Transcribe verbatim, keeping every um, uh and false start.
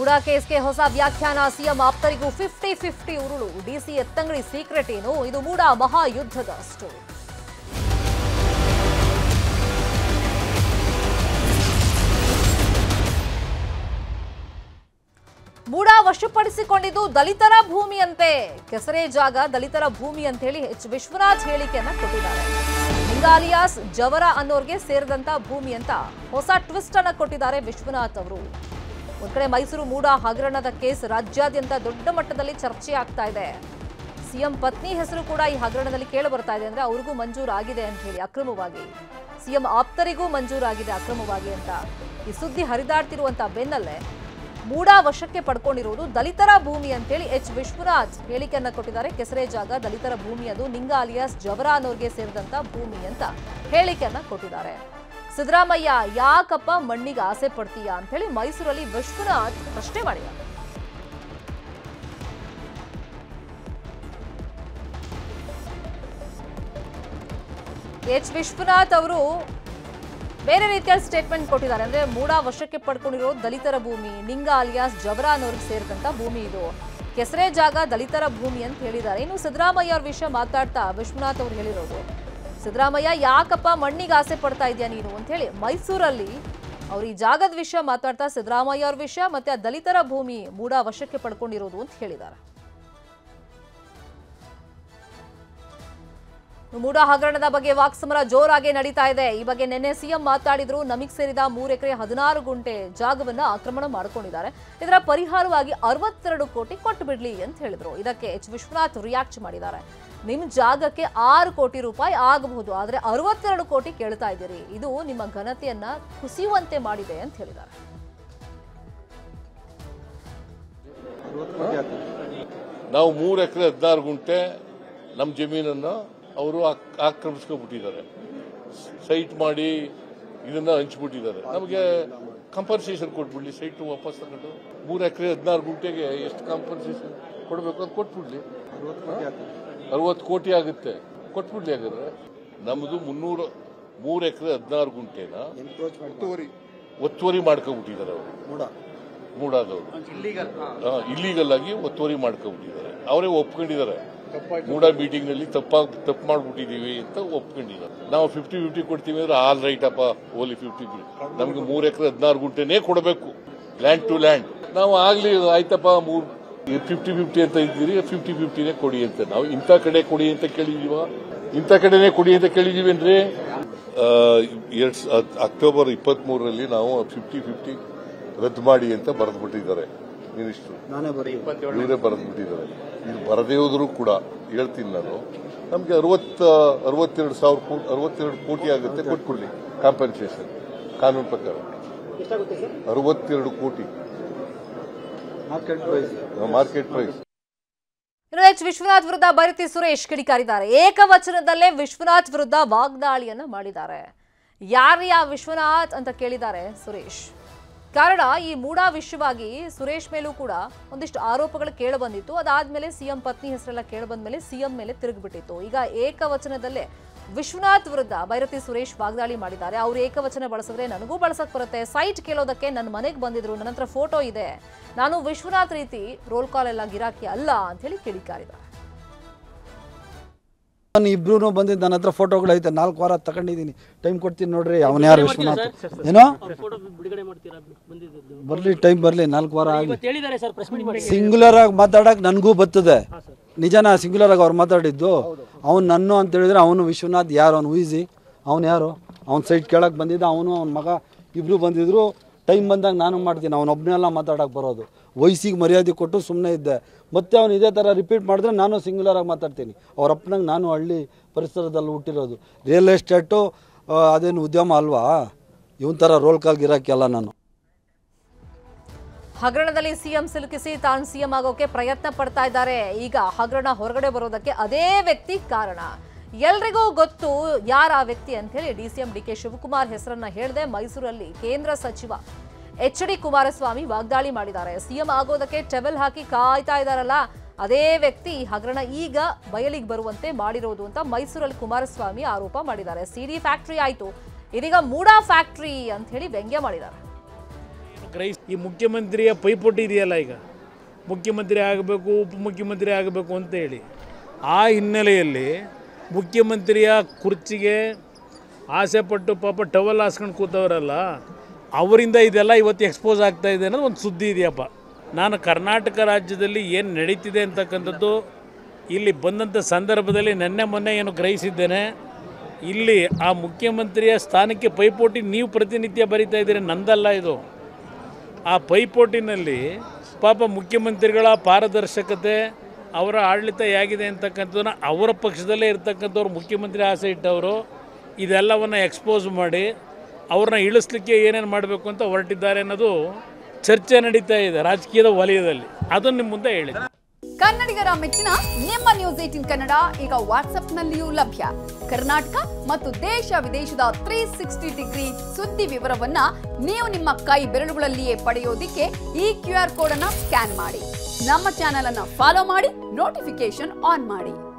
ಮೂಡಾ ಕೇಸ್ಗೆ ಹೊಸ ವ್ಯಾಖ್ಯಾನ, ಸಿಎಂ ಆಪ್ತರಿಗೂ ಫಿಫ್ಟಿ ಫಿಫ್ಟಿ ಉರುಳು. ಡಿಸಿ ಎತ್ತಂಗಡಿ ಸೀಕ್ರೆಟ್ ಏನು? ಇದು ಮೂಡಾ ಮಹಾಯುದ್ಧದ ಸ್ಟೋರಿ. ಮೂಡಾ ವಶಪಡಿಸಿಕೊಂಡಿದ್ದು ದಲಿತರ ಭೂಮಿಯಂತೆ. ಕೆಸರೆ ಜಾಗ ದಲಿತರ ಭೂಮಿ ಅಂತ ಹೇಳಿ ಎಚ್ ವಿಶ್ವನಾಥ್ ಹೇಳಿಕೆಯನ್ನ ಕೊಟ್ಟಿದ್ದಾರೆ. ಲಿಂಗಾಲಿಯಾಸ್ ಜವರ ಅನ್ನೋರ್ಗೆ ಸೇರಿದಂತ ಭೂಮಿ ಅಂತ ಹೊಸ ಟ್ವಿಸ್ಟ್ ಅನ್ನ ಕೊಟ್ಟಿದ್ದಾರೆ ವಿಶ್ವನಾಥ್ ಅವರು. ಒಂದ್ ಕಡೆ ಮೈಸೂರು ಮೂಡಾ ಹಗರಣದ ಕೇಸ್ ರಾಜ್ಯಾದ್ಯಂತ ದೊಡ್ಡ ಮಟ್ಟದಲ್ಲಿ ಚರ್ಚೆ ಆಗ್ತಾ ಇದೆ. ಸಿಎಂ ಪತ್ನಿ ಹೆಸರು ಕೂಡ ಈ ಹಗರಣದಲ್ಲಿ ಕೇಳಿ ಬರ್ತಾ ಇದೆ. ಅಂದ್ರೆ ಅವ್ರಿಗೂ ಮಂಜೂರಾಗಿದೆ ಅಂತ ಹೇಳಿ ಅಕ್ರಮವಾಗಿ, ಸಿಎಂ ಆಪ್ತರಿಗೂ ಮಂಜೂರಾಗಿದೆ ಅಕ್ರಮವಾಗಿ ಅಂತ ಈ ಸುದ್ದಿ ಹರಿದಾಡ್ತಿರುವಂತ ಬೆನ್ನಲ್ಲೇ ಮೂಡಾ ವಶಕ್ಕೆ ಪಡ್ಕೊಂಡಿರುವುದು ದಲಿತರ ಭೂಮಿ ಅಂತೇಳಿ ಎಚ್ ವಿಶ್ವನಾಥ್ ಹೇಳಿಕೆಯನ್ನ ಕೊಟ್ಟಿದ್ದಾರೆ. ಕೆಸರೆ ಜಾಗ ದಲಿತರ ಭೂಮಿ, ಅದು ನಿಂಗಾಲಿಯಾಸ್ ಜವರ ಅನ್ನೋರ್ಗೆ ಸೇರಿದಂತ ಭೂಮಿ ಅಂತ ಹೇಳಿಕೆಯನ್ನ ಕೊಟ್ಟಿದ್ದಾರೆ. ಸಿದ್ದರಾಮಯ್ಯ ಯಾಕಪ್ಪ ಮಣ್ಣಿಗೆ ಆಸೆ ಪಡ್ತೀಯಾ ಅಂತ ಹೇಳಿ ಮೈಸೂರಲ್ಲಿ ವಿಶ್ವನಾಥ್ ಪ್ರಶ್ನೆ ಮಾಡಿದ್ದಾರೆ. ಎಚ್ ವಿಶ್ವನಾಥ್ ಅವರು ಬೇರೆ ರೀತಿಯಲ್ಲಿ ಸ್ಟೇಟ್ಮೆಂಟ್ ಕೊಟ್ಟಿದ್ದಾರೆ. ಅಂದ್ರೆ ಮೂಡಾ ವಶಕ್ಕೆ ಪಡ್ಕೊಂಡಿರೋ ದಲಿತರ ಭೂಮಿ, ನಿಂಗ ಅಲಿಯಾಸ್ ಜವರ ಅನ್ನೋರಿಗೆ ಸೇರಿದಂತ ಭೂಮಿ, ಇದು ಕೆಸರೆ ಜಾಗ ದಲಿತರ ಭೂಮಿ ಅಂತ ಹೇಳಿದ್ದಾರೆ. ಇನ್ನು ಸಿದ್ದರಾಮಯ್ಯ ಅವ್ರ ವಿಷಯ ಮಾತಾಡ್ತಾ ವಿಶ್ವನಾಥ್ ಅವರು ಹೇಳಿರೋದು, ಸಿದ್ದರಾಮಯ್ಯ ಯಾಕಪ್ಪ ಮಣ್ಣಿಗೆ ಆಸೆ ಪಡ್ತಾ ಇದೆಯಾ ನೀನು ಅಂತ ಹೇಳಿ ಮೈಸೂರಲ್ಲಿ ಅವ್ರು ಈ ಜಾಗದ ವಿಷಯ ಮಾತಾಡ್ತಾ ಸಿದ್ದರಾಮಯ್ಯ ಅವ್ರ ವಿಷಯ ಮತ್ತೆ ಆ ದಲಿತರ ಭೂಮಿ ಮೂಡಾ ವಶಕ್ಕೆ ಪಡ್ಕೊಂಡಿರೋದು ಅಂತ ಹೇಳಿದ್ದಾರೆ. ಮೂಡಾ ಹಗರಣದ ಬಗ್ಗೆ ವಾಕ್ಸಮರ ಜೋರಾಗಿ ನಡೀತಾ ಇದೆ. ಈ ಬಗ್ಗೆ ನಿನ್ನೆ ಸಿಎಂ ಮಾತಾಡಿದ್ರು. ನಮಗೆ ಸೇರಿದ ಮೂರು ಎಕರೆ ಹದಿನಾರು ಗುಂಟೆ ಜಾಗವನ್ನ ಆಕ್ರಮಣ ಮಾಡ್ಕೊಂಡಿದ್ದಾರೆ, ಇದರ ಪರಿಹಾರವಾಗಿ ಅರವತ್ತೆರಡು ಕೋಟಿ ಕೊಟ್ಟು ಬಿಡ್ಲಿ ಅಂತ ಹೇಳಿದ್ರು. ಇದಕ್ಕೆ ಎಚ್ ವಿಶ್ವನಾಥ್ ರಿಯಾಕ್ಟ್ ಮಾಡಿದ್ದಾರೆ. ನಿಮ್ ಜಾಗಕ್ಕೆ ಆರು ಕೋಟಿ ರೂಪಾಯಿ ಆಗಬಹುದು, ಆದ್ರೆ ಅರವತ್ತೆರಡು ಕೋಟಿ ಕೇಳ್ತಾ ಇದ್ದೀರಿ, ಇದು ನಿಮ್ಮ ಘನತೆಯನ್ನ ಕುಸಿಯುವಂತೆ ಮಾಡಿದೆ ಅಂತ ಹೇಳಿದ್ದಾರೆ. ನಾವು ಮೂರು ಎಕರೆ ಹದಿನಾರು ಗುಂಟೆ ನಮ್ಮ ಜಮೀನನ್ನು ಅವರು ಆಕ್ರಮಿಸ್ಕೊಂಡ್ಬಿಟ್ಟಿದ್ದಾರೆ, ಸೈಟ್ ಮಾಡಿ ಇದನ್ನ ಹಂಚ್ಬಿಟ್ಟಿದ್ದಾರೆ. ನಮಗೆ ಕಂಪನ್ಸೇಷನ್ ಕೊಟ್ಬಿಡ್ಲಿ, ಸೈಟ್ ವಾಪಸ್ ತಗೊಂಡು ಮೂರು ಎಕರೆ ಹದಿನಾರು ಗುಂಟೆಗೆ ಎಷ್ಟು ಕಂಪನ್ಸೇಷನ್ ಕೊಡಬೇಕು ಅಂತ ಕೊಟ್ಬಿಡ್ಲಿ. ಅರವತ್ತು ಕೋಟಿ ಆಗುತ್ತೆ, ಕೊಟ್ಬಿಡ್ಲಿ. ಹಾಗಾದ್ರೆ ನಮ್ದು ಮುನ್ನೂರು ಮೂರು ಎಕರೆ ಹದಿನಾರು ಗುಂಟೆನ ಒತ್ತುವರಿ ಮಾಡ್ಕೊಂಡ್ಬಿಟ್ಟಿದ್ದಾರೆ ಅವರು, ಮೂಡಾದವರು ಇಲ್ಲಿಗಲ್ ಆಗಿ ಒತ್ತುವರಿ ಮಾಡ್ಕೊಂಡ್ಬಿಟ್ಟಿದ್ದಾರೆ. ಅವರೇ ಒಪ್ಕೊಂಡಿದ್ದಾರೆ, ಮೂಡಾ ಮೀಟಿಂಗ್ ನಲ್ಲಿ ತಪ್ಪ ತಪ್ಪು ಮಾಡ್ಬಿಟ್ಟಿದೀವಿ ಅಂತ ಒಪ್ಕೊಂಡಿದ್ದಾರೆ. ನಾವು ಫಿಫ್ಟಿ ಫಿಫ್ಟಿ ಕೊಡ್ತೀವಿ ಅಂದ್ರೆ ಆಲ್ ರೈಟ್ ಅಪ್ಪ, ಓಲಿ ಫಿಫ್ಟಿ ಫಿಫ್ಟಿ ನಮ್ಗೆ ಮೂರ್ ಎಕರೆ ಹದಿನಾರು ಗುಂಟೆನೇ ಕೊಡಬೇಕು, ಲ್ಯಾಂಡ್ ಟು ಲ್ಯಾಂಡ್. ನಾವು ಆಗ್ಲಿ ಆಯ್ತಪ್ಪ ಮೂರ್ ಫಿಫ್ಟಿ ಫಿಫ್ಟಿ ಅಂತ ಇದ್ದೀರಿ, ಫಿಫ್ಟಿ ಫಿಫ್ಟಿನೇ ಕೊಡಿ ಅಂತ. ನಾವು ಇಂಥ ಕಡೆ ಕೊಡಿ ಅಂತ ಕೇಳಿದೀವ, ಇಂಥ ಕಡೆನೇ ಕೊಡಿ ಅಂತ ಕೇಳಿದೀವೇನ್ರಿ. ಎರಡ್ ಅಕ್ಟೋಬರ್ ಇಪ್ಪತ್ತ್ ಮೂರರಲ್ಲಿ ನಾವು ಫಿಫ್ಟಿ ಫಿಫ್ಟಿ ರದ್ದು ಮಾಡಿ ಅಂತ ಬರೆದ್ಬಿಟ್ಟಿದ್ದಾರೆ ಮಿನಿಸ್ಟ್ರು, ಇವರೇ ಬರೆದ್ಬಿಟ್ಟಿದ್ದಾರೆ. ಇದು ಬರದೇ ಹೋದ್ರು ಕೂಡ ಹೇಳ್ತೀನಿ ನಾನು, ನಮ್ಗೆ ಅರವತ್ತ ಅರವತ್ತೆರಡು ಸಾವಿರ ಅರವತ್ತೆರಡು ಕೋಟಿ ಆಗುತ್ತೆ, ಕೊಟ್ಬಿಡ್ಲಿ ಕಾಂಪನ್ಸೇಷನ್ ಕಾನೂನು ಪ್ರಕಾರ. ಅರವತ್ತೆರಡು ಕೋಟಿ ಮಾರ್ಕೆಟ್ ಪ್ರೈಸ್. ಇನ್ನು ಎಚ್ ವಿಶ್ವನಾಥ್ ವಿರುದ್ಧ ಬೈರತಿ ಸುರೇಶ್ ಕಿಡಿಕಾರಿದ್ದಾರೆ. ಏಕವಚನದಲ್ಲೇ ವಿಶ್ವನಾಥ್ ವಿರುದ್ಧ ವಾಗ್ದಾಳಿಯನ್ನ ಮಾಡಿದ್ದಾರೆ. ಯಾರ್ಯಾ ವಿಶ್ವನಾಥ್ ಅಂತ ಕೇಳಿದ್ದಾರೆ ಸುರೇಶ್. ಕಾರಣ, ಈ ಮೂಡಾ ವಿಷಯವಾಗಿ ಸುರೇಶ್ ಮೇಲೂ ಕೂಡ ಒಂದಿಷ್ಟು ಆರೋಪಗಳು ಕೇಳಬಂದಿತ್ತು. ಅದಾದ್ಮೇಲೆ ಸಿಎಂ ಪತ್ನಿ ಹೆಸರೆಲ್ಲ ಕೇಳಬಂದ್ಮೇಲೆ ಸಿಎಂ ಮೇಲೆ ತಿರುಗಿಬಿಟ್ಟಿತ್ತು. ಈಗ ಏಕವಚನದಲ್ಲೇ ವಿಶ್ವನಾಥ್ ವಿರುದ್ಧ ಬೈರತಿ ಸುರೇಶ್ ವಾಗ್ದಾಳಿ ಮಾಡಿದ್ದಾರೆ. ಅವ್ರು ಏಕವಚನ ಬಳಸಿದ್ರೆ ನನಗೂ ಬಳಸಕ್ ಬರುತ್ತೆ, ಸೈಟ್ ಕೇಳೋದಕ್ಕೆ ನನ್ನ ಮನೆಗೆ ಬಂದಿದ್ರು, ನನ್ನ ಹತ್ರ ಫೋಟೋ ಇದೆ, ನಾನು ವಿಶ್ವನಾಥ್ ರೀತಿ ರೋಲ್ ಕಾಲ್ ಎಲ್ಲ ಗಿರಾಕಿ ಅಲ್ಲ ಅಂತ ಹೇಳಿ ಕಿಡಿಕಾರಿದ್ದಾರೆ. ನಾನು ಇಬ್ರು ಬಂದಿದ್ದು, ನನ್ನ ಹತ್ರ ಫೋಟೋಗಳು ಐತೆ, ನಾಲ್ಕು ವಾರ ತಗೊಂಡಿದ್ದೀನಿ, ಟೈಮ್ ಕೊಡ್ತೀನಿ ನೋಡ್ರಿ. ಅವನ ಯಾರು ವಿಶ್ವನಾಥ್ ಏನೋ ಬರ್ಲಿ, ಟೈಮ್ ಬರ್ಲಿ, ನಾಲ್ಕು ವಾರ ಆಗಲಿ. ಸಿಂಗ್ಯುಲರ್ ಆಗಿ ಮಾತಾಡಕ್ ನನಗೂ ಬರ್ತದೆ, ನಿಜನಾ? ಸಿಂಗ್ಯುಲರ್ ಆಗಿ ಅವ್ರು ಮಾತಾಡಿದ್ದು ಅವ್ನು ನನ್ನ ಅಂತ ಹೇಳಿದ್ರೆ ಅವನು ವಿಶ್ವನಾಥ್ ಯಾರು, ಅವ್ನು ಊಹಿಸಿ ಅವ್ನು ಯಾರು? ಅವ್ನ ಸೈಟ್ ಕೇಳಕ್ ಬಂದಿದ್ದ, ಅವನು ಅವ್ನ ಮಗ ಇಬ್ರು ಬಂದಿದ್ರು. ಟೈಮ್ ಬಂದಾಗ ನಾನು ಮಾಡ್ತೀನಿ, ಅವನೊಬ್ಬನೆಲ್ಲ ಮಾತಾಡಕ್ಕೆ ಬರೋದು. ವಯಸ್ಸಿಗೆ ಮರ್ಯಾದೆ ಕೊಟ್ಟು ಸುಮ್ಮನೆ ಇದ್ದೆ. ಮತ್ತೆ ಅವ್ನು ಇದೇ ಥರ ರಿಪೀಟ್ ಮಾಡಿದ್ರೆ ನಾನು ಸಿಂಗ್ಯುಲರ್ ಆಗಿ ಮಾತಾಡ್ತೀನಿ. ಅವ್ರ ಅಪ್ಪನಂಗೆ ನಾನು ಹಳ್ಳಿ ಪರಿಸರದಲ್ಲಿ ಹುಟ್ಟಿರೋದು. ರಿಯಲ್ ಎಸ್ಟೇಟು ಅದೇನು ಉದ್ಯಮ ಅಲ್ವಾ? ಇವನ್ ಥರ ರೋಲ್ ಕಾಲ್ ಗಿರಾಕಿ ಅಲ್ಲ ನಾನು. ಹಗರಣದಲ್ಲಿ ಸಿಎಂ ಸಿಲುಕಿಸಿ ತಾನು ಸಿಎಂ ಆಗೋಕೆ ಪ್ರಯತ್ನ ಪಡ್ತಾ ಇದ್ದಾರೆ. ಈಗ ಹಗರಣ ಹೊರಗಡೆ ಬರೋದಕ್ಕೆ ಅದೇ ವ್ಯಕ್ತಿ ಕಾರಣ. ಎಲ್ರಿಗೂ ಗೊತ್ತು ಯಾರ ಆ ವ್ಯಕ್ತಿ ಅಂತ ಹೇಳಿ ಡಿಸಿಎಂ ಡಿ ಕೆ ಶಿವಕುಮಾರ್ ಹೆಸರನ್ನ ಹೇಳದೆ ಮೈಸೂರಲ್ಲಿ ಕೇಂದ್ರ ಸಚಿವ ಎಚ್ ಡಿ ಕುಮಾರಸ್ವಾಮಿ ವಾಗ್ದಾಳಿ ಮಾಡಿದ್ದಾರೆ. ಸಿಎಂ ಆಗೋದಕ್ಕೆ ಟೆಬಲ್ ಹಾಕಿ ಕಾಯ್ತಾ ಇದ್ದಾರಲ್ಲ, ಅದೇ ವ್ಯಕ್ತಿ ಈ ಹಗರಣ ಈಗ ಬಯಲಿಗೆ ಬರುವಂತೆ ಮಾಡಿರೋದು ಅಂತ ಮೈಸೂರಲ್ಲಿ ಕುಮಾರಸ್ವಾಮಿ ಆರೋಪ ಮಾಡಿದ್ದಾರೆ. ಸಿಡಿ ಫ್ಯಾಕ್ಟರಿ ಆಯ್ತು, ಇದೀಗ ಮೂಡಾ ಫ್ಯಾಕ್ಟರಿ ಅಂತ ಹೇಳಿ ವ್ಯಂಗ್ಯ ಮಾಡಿದ್ದಾರೆ. ಗ್ರಹಿಸಿ ಈ ಮುಖ್ಯಮಂತ್ರಿಯ ಪೈಪೋಟಿ ಇದೆಯಲ್ಲ, ಈಗ ಮುಖ್ಯಮಂತ್ರಿ ಆಗಬೇಕು ಉಪಮುಖ್ಯಮಂತ್ರಿ ಆಗಬೇಕು ಅಂತೇಳಿ, ಆ ಹಿನ್ನೆಲೆಯಲ್ಲಿ ಮುಖ್ಯಮಂತ್ರಿಯ ಕುರ್ಚಿಗೆ ಆಸೆಪಟ್ಟು ಪಾಪ ಟವಲ್ ಹಾಸ್ಕೊಂಡು ಕೂತವರಲ್ಲ, ಅವರಿಂದ ಇದೆಲ್ಲ ಇವತ್ತು ಎಕ್ಸ್ಪೋಸ್ ಆಗ್ತಾ ಇದೆ ಅನ್ನೋದು ಒಂದು ಸುದ್ದಿ ಇದೆಯಪ್ಪ. ನಾನು ಕರ್ನಾಟಕ ರಾಜ್ಯದಲ್ಲಿ ಏನು ನಡೀತಿದೆ ಅಂತಕ್ಕಂಥದ್ದು ಇಲ್ಲಿ ಬಂದಂಥ ಸಂದರ್ಭದಲ್ಲಿ ನೆನ್ನೆ ಮೊನ್ನೆ ಏನು ಗ್ರಹಿಸಿದ್ದೇನೆ. ಇಲ್ಲಿ ಆ ಮುಖ್ಯಮಂತ್ರಿಯ ಸ್ಥಾನಕ್ಕೆ ಪೈಪೋಟಿ ನೀವು ಪ್ರತಿನಿತ್ಯ ಬರೀತಾ ಇದ್ದೀರಿ, ನಂದಲ್ಲ ಇದು. ಆ ಪೈಪೋಟಿನಲ್ಲಿ ಪಾಪ ಮುಖ್ಯಮಂತ್ರಿಗಳ ಪಾರದರ್ಶಕತೆ, ಅವರ ಆಡಳಿತ ಹೇಗಿದೆ ಅಂತಕ್ಕಂಥದ್ದನ್ನ ಅವರ ಪಕ್ಷದಲ್ಲೇ ಇರ್ತಕ್ಕಂಥವ್ರು ಮುಖ್ಯಮಂತ್ರಿ ಆಸೆ ಇಟ್ಟವರು ಇದೆಲ್ಲವನ್ನು ಎಕ್ಸ್ಪೋಸ್ ಮಾಡಿ ಅವ್ರನ್ನ ಇಳಿಸ್ಲಿಕ್ಕೆ ಏನೇನು ಮಾಡಬೇಕು ಅಂತ ಹೊರಟಿದ್ದಾರೆ ಅನ್ನೋದು ಚರ್ಚೆ ನಡೀತಾ ಇದೆ ರಾಜಕೀಯದ ವಲಯದಲ್ಲಿ. ಅದನ್ನು ನಿಮ್ಮ ಮುಂದೆ ಹೇಳಿ. ಕನ್ನಡಿಗರ ಮೆಚ್ಚಿನ ನಿಮ್ಮ ನ್ಯೂಸ್ ಏಟೀನ್ ಕನ್ನಡ ಈಗ ವಾಟ್ಸ್ಆಪ್ನಲ್ಲಿಯೂ ಲಭ್ಯ. ಕರ್ನಾಟಕ ಮತ್ತು ದೇಶ ವಿದೇಶದ ತ್ರೀ ಸಿಕ್ಸ್ಟಿ ಡಿಗ್ರಿ ಸುದ್ದಿ ವಿವರವನ್ನ ನೀವು ನಿಮ್ಮ ಕೈ ಬೆರಳುಗಳಲ್ಲಿಯೇ ಪಡೆಯೋದಿಕ್ಕೆ ಈ ಕ್ಯೂ ಆರ್ ಕೋಡ್ ಅನ್ನ ಸ್ಕ್ಯಾನ್ ಮಾಡಿ. ನಮ್ಮ ಚಾನೆಲ್ ಅನ್ನ ಫಾಲೋ ಮಾಡಿ, ನೋಟಿಫಿಕೇಶನ್ ಆನ್ ಮಾಡಿ.